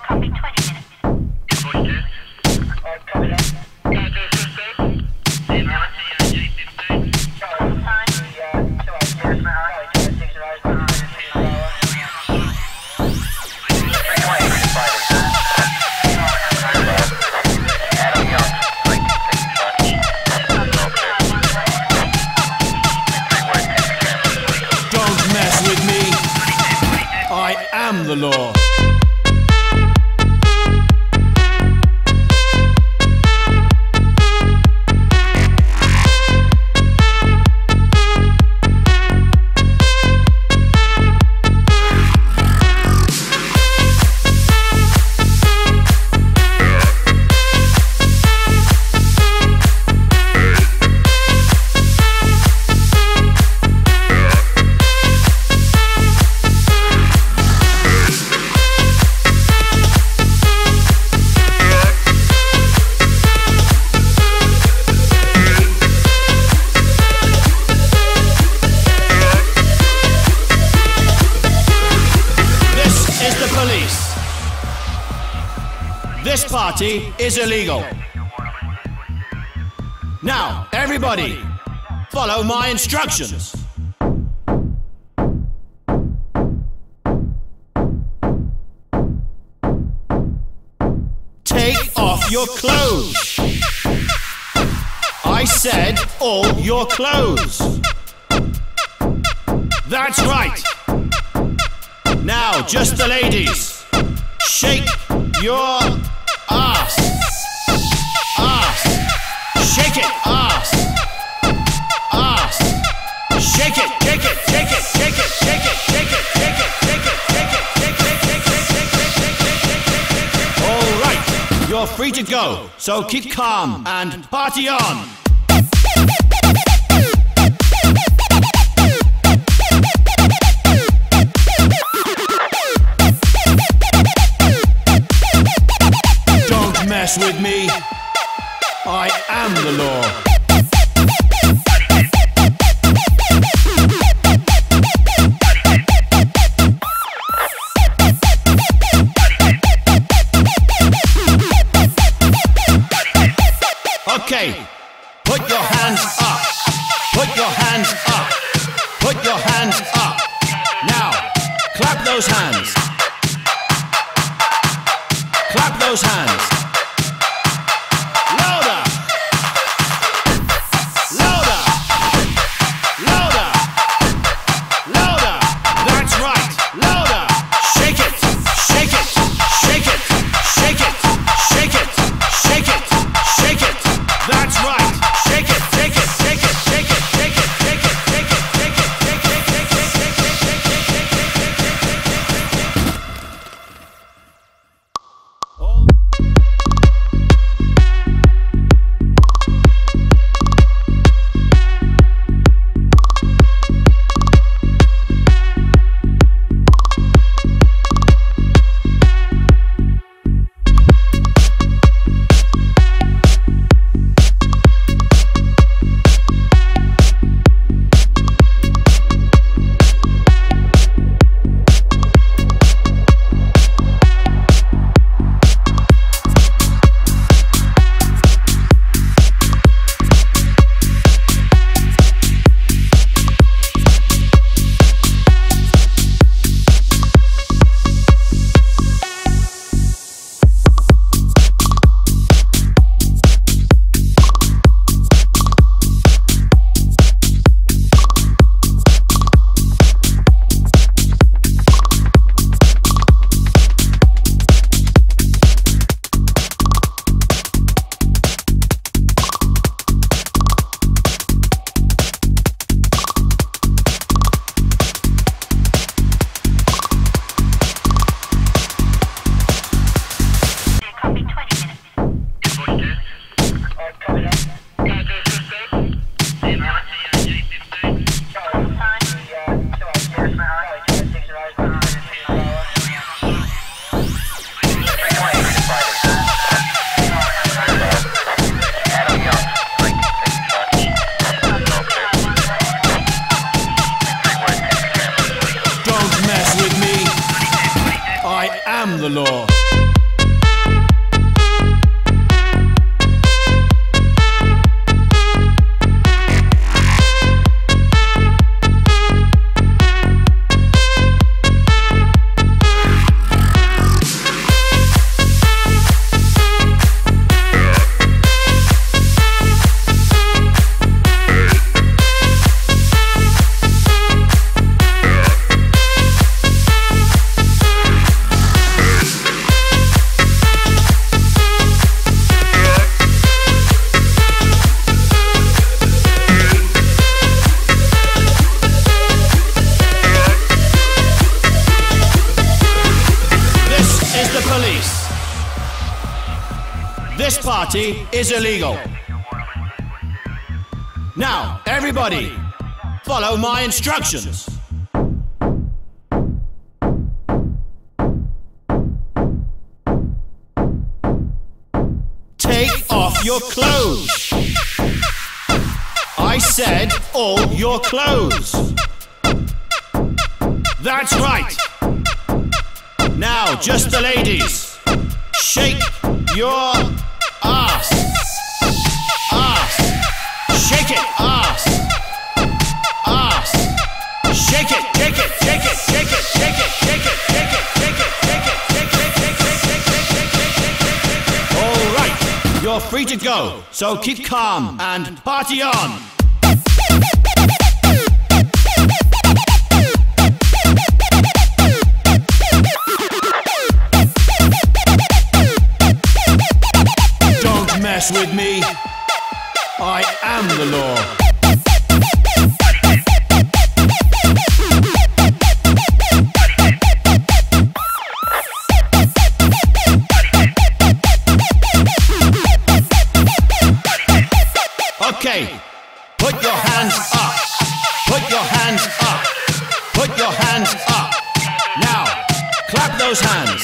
Copy 20 minutes. Copy that. Don't mess with me. I am the law. This party is illegal. Now, everybody, follow my instructions. Take off your clothes. I said all your clothes. That's right. Now, just the ladies. Shake your ass. Ass. Shake it. Ass. Ass. Shake it. Shake it. Shake it. Shake it. Shake it. Shake it. Shake it. Shake it. Shake it. All right. You're free to go. So keep calm and party on. Mess with me. I am the law. Okay, put your hands up. Put your hands up. Put your hands up. Now, clap those hands. Clap those hands. I am the law. party is illegal. Now, everybody, follow my instructions. Take off your clothes. I said all your clothes. That's right. Now, just the ladies. Shake your ass. Ass. Shake it, ass. Ass. Shake it, shake it, shake it, shake it, shake it, shake it, shake it, shake it, shake it, shake it, shake it. All right, you're free to go. So keep calm and party on. Don't mess with me. I am the law. Okay, put your hands up. Put your hands up. Put your hands up. Now, clap those hands.